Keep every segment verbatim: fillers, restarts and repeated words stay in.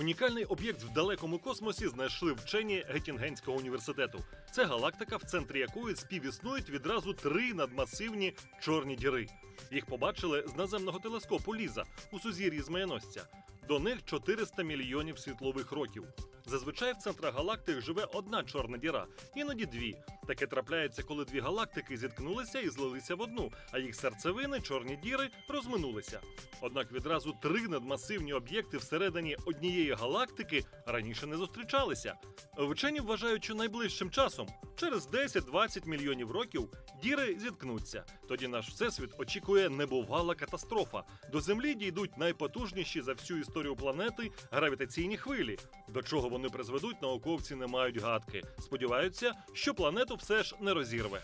Унікальний об'єкт в далекому космосі знайшли вчені Геттінгенського університету. Це галактика, в центрі якої співіснують відразу три надмасивні чорні діри. Їх побачили з наземного телескопу Ліза у сузір'ї Змієносця. До них чотириста мільйонів світлових років. Зазвичай в центрах галактик живе одна чорна діра, іноді дві. Таке трапляється, коли дві галактики зіткнулися і злилися в одну, а їх серцевини, чорні діри, розминулися. Однак відразу три надмасивні об'єкти всередині однієї галактики раніше не зустрічалися. Вчені вважають, що найближчим часом, через десять-двадцять мільйонів років, діри зіткнуться. Тоді наш всесвіт очікує небувала катастрофа. До Землі дійдуть найпотужніші за всю історію планети гравітаційні хвилі. До чого вони призведуть, науковці не мають гадки. Сподіваються, що планету все ж не розірве.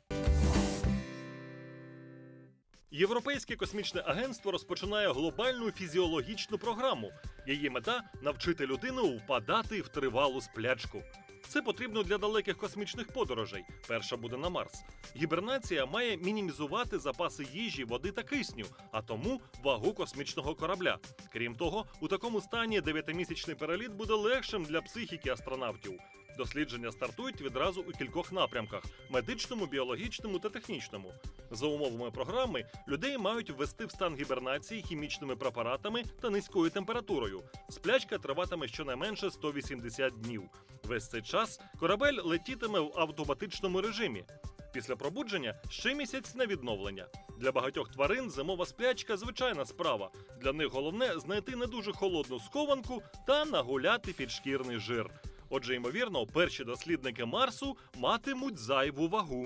Європейське космічне агентство розпочинає глобальну фізіологічну програму. Її мета – навчити людину впадати в тривалу сплячку. Це потрібно для далеких космічних подорожей. Перша буде на Марс. Гібернація має мінімізувати запаси їжі, води та кисню, а тому вагу космічного корабля. Крім того, у такому стані дев'ятимісячний переліт буде легшим для психіки астронавтів. Дослідження стартують відразу у кількох напрямках – медичному, біологічному та технічному. За умовами програми, людей мають ввести в стан гібернації хімічними препаратами та низькою температурою. Сплячка триватиме щонайменше сто вісімдесят днів. Весь цей час корабель летітиме в автоматичному режимі. Після пробудження ще місяць на відновлення. Для багатьох тварин зимова сплячка – звичайна справа. Для них головне – знайти не дуже холодну схованку та нагуляти підшкірний жир. Отже, ймовірно, перші дослідники Марсу матимуть зайву вагу.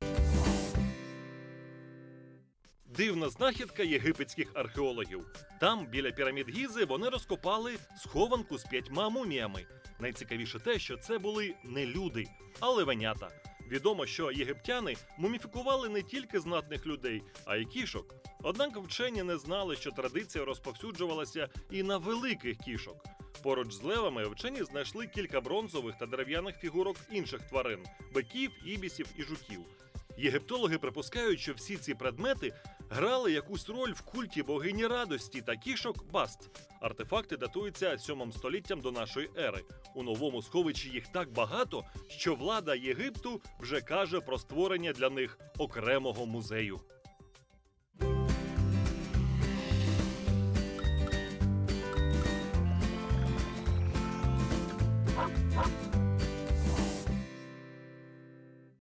Дивна знахідка єгипетських археологів. Там, біля пірамід Гізи, вони розкопали схованку з п'ятьма муміями. Найцікавіше те, що це були не люди, а левенята. Відомо, що єгиптяни муміфікували не тільки знатних людей, а й кішок. Однак вчені не знали, що традиція розповсюджувалася і на великих кішок. Поруч з левами вчені знайшли кілька бронзових та дерев'яних фігурок інших тварин – биків, ібісів і жуків. Єгиптологи припускають, що всі ці предмети грали якусь роль в культі богині радості та кішок Баст. Артефакти датуються сьомим століттям до нашої ери. У новому сховищі їх так багато, що влада Єгипту вже каже про створення для них окремого музею.